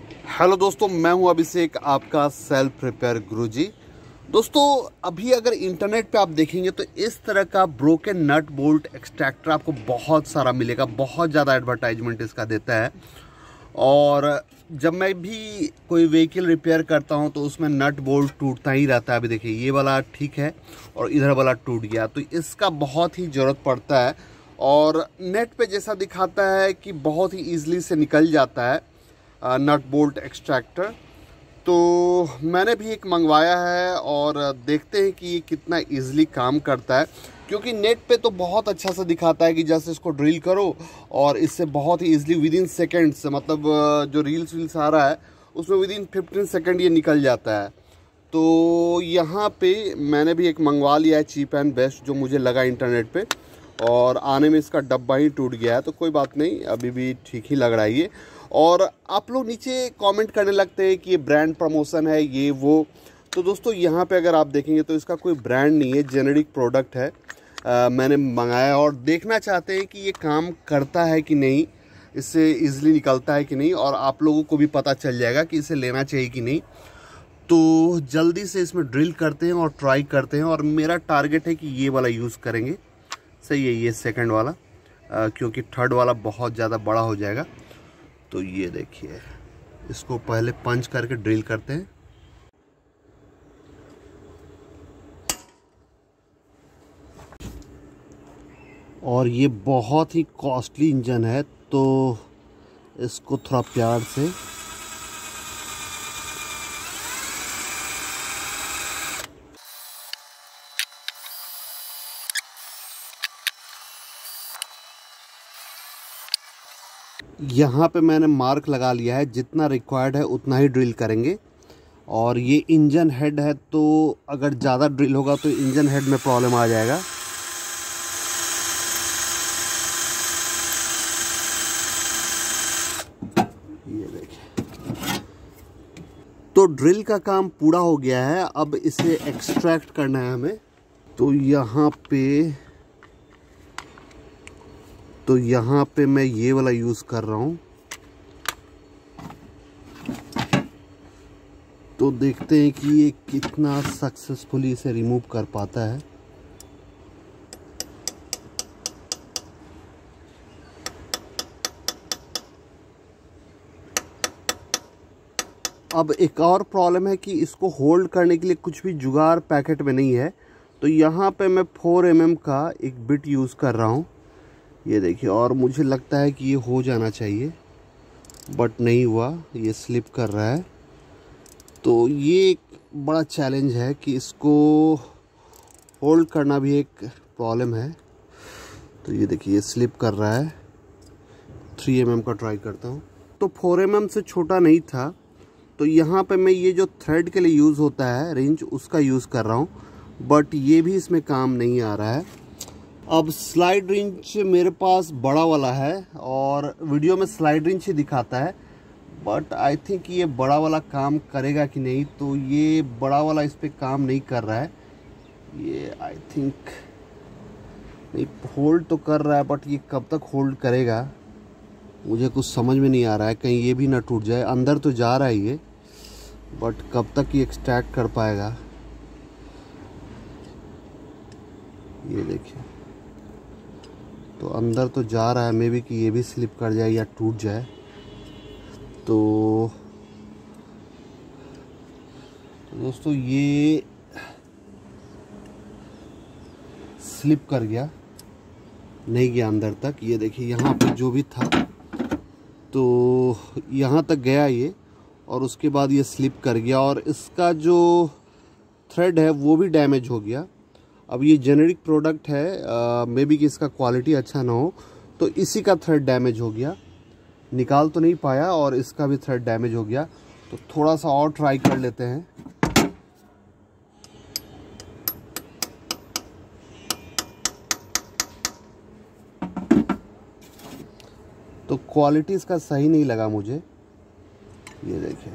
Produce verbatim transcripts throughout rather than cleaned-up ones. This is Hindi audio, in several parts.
हेलो दोस्तों, मैं हूं अभिषेक, आपका सेल्फ रिपेयर गुरुजी। दोस्तों, अभी अगर इंटरनेट पे आप देखेंगे तो इस तरह का ब्रोकन नट बोल्ट एक्सट्रैक्टर आपको बहुत सारा मिलेगा। बहुत ज़्यादा एडवर्टाइजमेंट इसका देता है। और जब मैं भी कोई व्हीकल रिपेयर करता हूं तो उसमें नट बोल्ट टूटता ही रहता है। अभी देखिए, ये वाला ठीक है और इधर वाला टूट गया, तो इसका बहुत ही ज़रूरत पड़ता है। और नेट पे जैसा दिखाता है कि बहुत ही ईजिली से निकल जाता है नट बोल्ट एक्सट्रैक्टर। तो मैंने भी एक मंगवाया है और देखते हैं कि ये कितना इजीली काम करता है। क्योंकि नेट पे तो बहुत अच्छा सा दिखाता है कि जैसे इसको ड्रिल करो और इससे बहुत ही इजीली विद इन सेकेंड्स, मतलब जो रील्स वील्स आ रहा है उसमें विद इन फिफ्टीन सेकेंड ये निकल जाता है। तो यहाँ पे मैंने भी एक मंगवा लिया है चीप एंड बेस्ट, जो मुझे लगा इंटरनेट पे, और आने में इसका डब्बा ही टूट गया है। तो कोई बात नहीं, अभी भी ठीक ही लग रहा है ये। और आप लोग नीचे कमेंट करने लगते हैं कि ये ब्रांड प्रमोशन है, ये वो। तो दोस्तों, यहाँ पे अगर आप देखेंगे तो इसका कोई ब्रांड नहीं है, जेनेरिक प्रोडक्ट है। आ, मैंने मंगाया और देखना चाहते हैं कि ये काम करता है कि नहीं, इससे इजीली निकलता है कि नहीं, और आप लोगों को भी पता चल जाएगा कि इसे लेना चाहिए कि नहीं। तो जल्दी से इसमें ड्रिल करते हैं और ट्राई करते हैं। और मेरा टारगेट है कि ये वाला यूज़ करेंगे। सही है, ये सेकंड वाला, आ, क्योंकि थर्ड वाला बहुत ज़्यादा बड़ा हो जाएगा। तो ये देखिए, इसको पहले पंच करके ड्रिल करते हैं। और ये बहुत ही कॉस्टली इंजन है, तो इसको थोड़ा प्यार से यहाँ पे मैंने मार्क लगा लिया है। जितना रिक्वायर्ड है उतना ही ड्रिल करेंगे। और ये इंजन हेड है, तो अगर ज़्यादा ड्रिल होगा तो इंजन हेड में प्रॉब्लम आ जाएगा। ये देखिए, तो ड्रिल का काम पूरा हो गया है। अब इसे एक्सट्रैक्ट करना है हमें। तो यहाँ पे तो यहाँ पे मैं ये वाला यूज़ कर रहा हूँ। तो देखते हैं कि ये कितना सक्सेसफुली इसे रिमूव कर पाता है। अब एक और प्रॉब्लम है कि इसको होल्ड करने के लिए कुछ भी जुगाड़ पैकेट में नहीं है। तो यहाँ पे मैं फोर एम एम का एक बिट यूज़ कर रहा हूँ। ये देखिए, और मुझे लगता है कि ये हो जाना चाहिए, बट नहीं हुआ, ये स्लिप कर रहा है। तो ये एक बड़ा चैलेंज है कि इसको होल्ड करना भी एक प्रॉब्लम है। तो ये देखिए, ये स्लिप कर रहा है। थ्री एम एम का ट्राई करता हूँ। तो फोर एम एम से छोटा नहीं था। तो यहाँ पे मैं ये जो थ्रेड के लिए यूज़ होता है रेंज, उसका यूज़ कर रहा हूँ, बट ये भी इसमें काम नहीं आ रहा है। अब स्लाइड रिंच मेरे पास बड़ा वाला है और वीडियो में स्लाइड रिंच ही दिखाता है, बट आई थिंक ये बड़ा वाला काम करेगा कि नहीं। तो ये बड़ा वाला इस पे काम नहीं कर रहा है। ये आई थिंक नहीं, होल्ड तो कर रहा है, बट ये कब तक होल्ड करेगा मुझे कुछ समझ में नहीं आ रहा है। कहीं ये भी ना टूट जाए। अंदर तो जा रहा है ये, बट कब तक ये एक्सट्रैक्ट कर पाएगा। ये देखिए, तो अंदर तो जा रहा है। मे बी कि ये भी स्लिप कर जाए या टूट जाए। तो दोस्तों, ये स्लिप कर गया, नहीं गया अंदर तक। ये देखिए, यहाँ पे जो भी था तो यहाँ तक गया ये, और उसके बाद ये स्लिप कर गया। और इसका जो थ्रेड है वो भी डैमेज हो गया। अब ये जेनेरिक प्रोडक्ट है, मे बी कि इसका क्वालिटी अच्छा ना हो, तो इसी का थ्रेड डैमेज हो गया। निकाल तो नहीं पाया, और इसका भी थ्रेड डैमेज हो गया। तो थोड़ा सा और ट्राई कर लेते हैं। तो क्वालिटी इसका सही नहीं लगा मुझे। ये देखिए,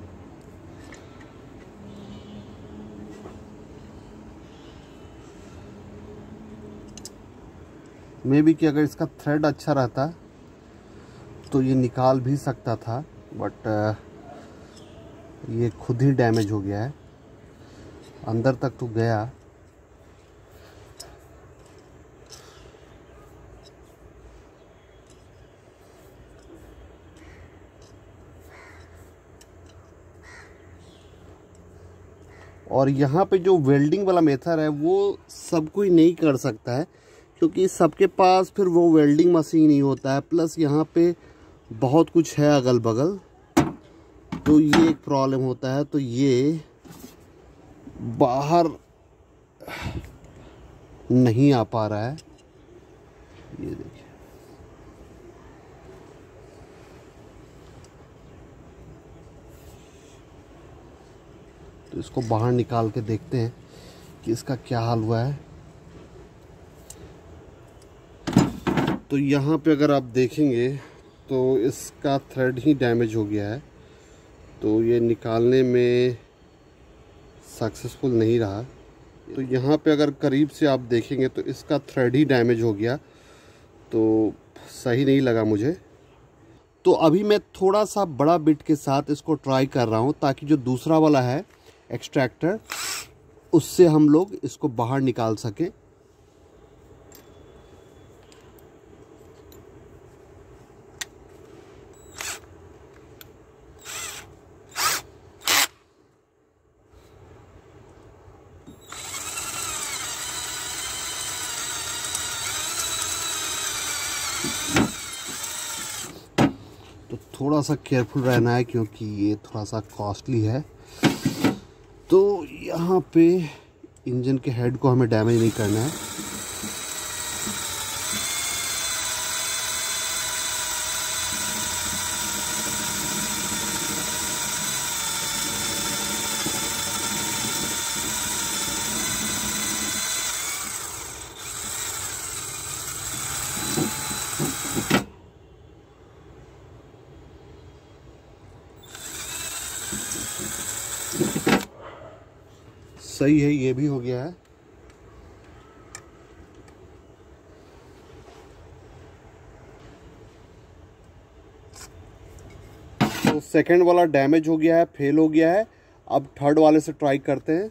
मे बी कि अगर इसका थ्रेड अच्छा रहता तो ये निकाल भी सकता था, बट ये खुद ही डैमेज हो गया है, अंदर तक तो गया। और यहाँ पे जो वेल्डिंग वाला मेथड है वो सब कोई नहीं कर सकता है, क्योंकि सबके पास फिर वो वेल्डिंग मशीन ही होता है, प्लस यहाँ पे बहुत कुछ है अगल बगल, तो ये एक प्रॉब्लम होता है। तो ये बाहर नहीं आ पा रहा है, ये देखिए। तो इसको बाहर निकाल के देखते हैं कि इसका क्या हाल हुआ है। तो यहाँ पे अगर आप देखेंगे तो इसका थ्रेड ही डैमेज हो गया है, तो ये निकालने में सक्सेसफुल नहीं रहा। तो यहाँ पे अगर करीब से आप देखेंगे तो इसका थ्रेड ही डैमेज हो गया, तो सही नहीं लगा मुझे। तो अभी मैं थोड़ा सा बड़ा बिट के साथ इसको ट्राई कर रहा हूँ, ताकि जो दूसरा वाला है एक्सट्रैक्टर, उससे हम लोग इसको बाहर निकाल सकें। तो थोड़ा सा केयरफुल रहना है, क्योंकि ये थोड़ा सा कॉस्टली है। तो यहाँ पे इंजन के हेड को हमें डैमेज नहीं करना है। सही है, ये भी हो गया है। तो सेकंड वाला डैमेज हो गया है, फेल हो गया है। अब थर्ड वाले से ट्राई करते हैं।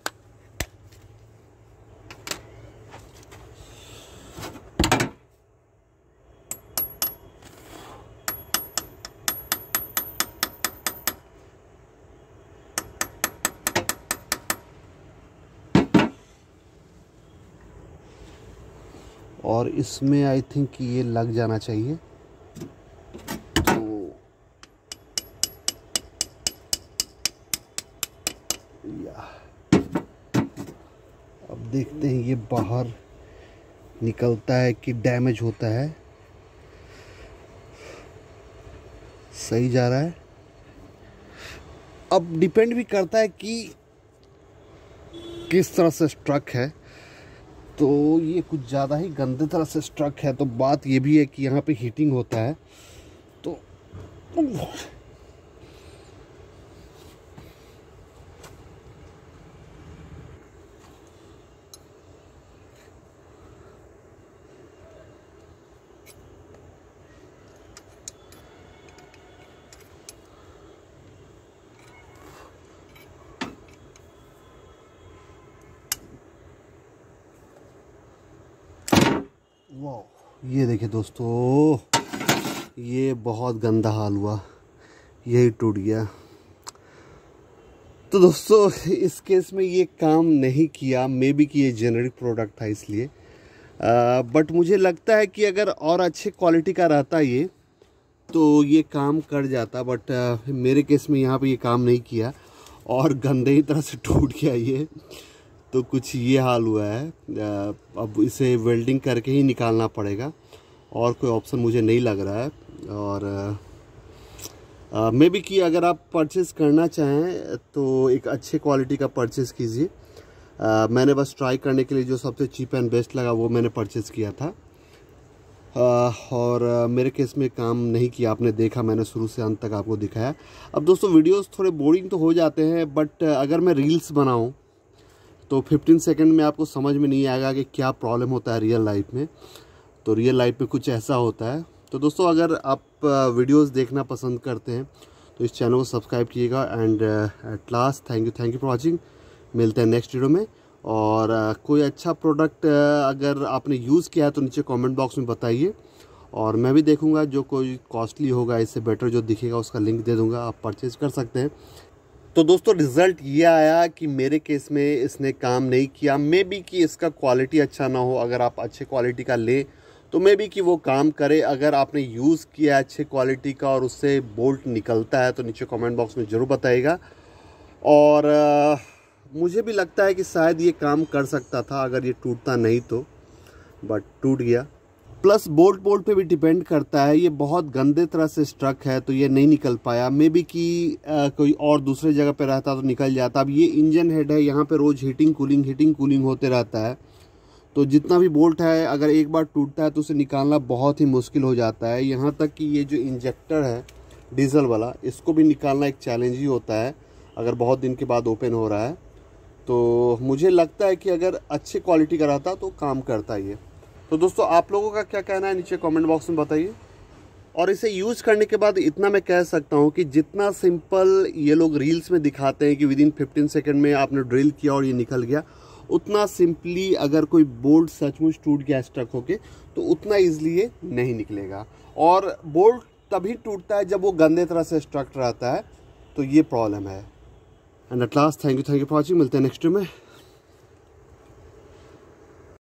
और इसमें आई थिंक कि ये लग जाना चाहिए। तो या अब देखते हैं ये बाहर निकलता है कि डैमेज होता है। सही जा रहा है। अब डिपेंड भी करता है कि किस तरह से स्ट्रक है। तो ये कुछ ज़्यादा ही गंदे तरह से स्ट्रक है। तो बात ये भी है कि यहाँ पे हीटिंग होता है। तो वाह, ये देखिए दोस्तों, ये बहुत गंदा हाल हुआ, यही टूट गया। तो दोस्तों इस केस में ये काम नहीं किया, मे बी कि ये जेनरिक प्रोडक्ट था इसलिए। बट मुझे लगता है कि अगर और अच्छे क्वालिटी का रहता ये तो ये काम कर जाता। बट uh, मेरे केस में यहाँ पे ये काम नहीं किया और गंदे ही तरह से टूट गया ये। तो कुछ ये हाल हुआ है। uh, अब इसे वेल्डिंग करके ही निकालना पड़ेगा और कोई ऑप्शन मुझे नहीं लग रहा है। और मे बी कि अगर आप परचेज़ करना चाहें तो एक अच्छे क्वालिटी का परचेज़ कीजिए। uh, मैंने बस ट्राई करने के लिए जो सबसे चीप एंड बेस्ट लगा वो मैंने परचेज़ किया था। uh, और uh, मेरे केस में काम नहीं किया। आपने देखा, मैंने शुरू से अंत तक आपको दिखाया। अब दोस्तों वीडियोस थोड़े बोरिंग तो हो जाते हैं, बट uh, अगर मैं रील्स बनाऊं तो पंद्रह सेकंड में आपको समझ में नहीं आएगा कि क्या प्रॉब्लम होता है रियल लाइफ में। तो रियल लाइफ में कुछ ऐसा होता है। तो दोस्तों अगर आप वीडियोस देखना पसंद करते हैं तो इस चैनल को सब्सक्राइब कीजिएगा। And at last thank you thank you for watching. मिलते हैं नेक्स्ट वीडियो में। और uh, कोई अच्छा प्रोडक्ट uh, अगर आपने यूज़ किया है तो नीचे कमेंट बॉक्स में बताइए, और मैं भी देखूंगा जो कोई कॉस्टली होगा इससे बेटर जो दिखेगा उसका लिंक दे दूंगा, आप परचेज कर सकते हैं। तो दोस्तों रिज़ल्ट ये आया कि मेरे केस में इसने काम नहीं किया। मे बी कि इसका क्वालिटी अच्छा ना हो, अगर आप अच्छे क्वालिटी का लें तो मे बी कि वो काम करे। अगर आपने यूज़ किया अच्छे क्वालिटी का और उससे बोल्ट निकलता है तो नीचे कमेंट बॉक्स में ज़रूर बताइएगा। और आ, मुझे भी लगता है कि शायद ये काम कर सकता था अगर ये टूटता नहीं तो, बट टूट गया। प्लस बोल्ट बोल्ट पे भी डिपेंड करता है, ये बहुत गंदे तरह से स्ट्रक है तो ये नहीं निकल पाया। मे बी कि कोई और दूसरे जगह पे रहता तो निकल जाता। अब ये इंजन हेड है, यहाँ पे रोज़ हीटिंग कूलिंग हीटिंग कूलिंग होते रहता है, तो जितना भी बोल्ट है अगर एक बार टूटता है तो उसे निकालना बहुत ही मुश्किल हो जाता है। यहाँ तक कि ये जो इंजेक्टर है डीजल वाला, इसको भी निकालना एक चैलेंज ही होता है अगर बहुत दिन के बाद ओपन हो रहा है। तो मुझे लगता है कि अगर अच्छे क्वालिटी का रहता तो काम करता ये। तो दोस्तों आप लोगों का क्या कहना है नीचे कमेंट बॉक्स में बताइए। और इसे यूज़ करने के बाद इतना मैं कह सकता हूँ कि जितना सिंपल ये लोग रील्स में दिखाते हैं कि विद इन फिफ्टीन सेकेंड में आपने ड्रिल किया और ये निकल गया, उतना सिंपली अगर कोई बोल्ट सचमुच टूट गया स्ट्रक होके तो उतना ईजिली ये नहीं निकलेगा। और बोल्ट तभी टूटता है जब वो गंदे तरह से स्ट्रक रहता है, तो ये प्रॉब्लम है। And at last thank you thank you for watching. मिलते हैं नेक्स्ट में।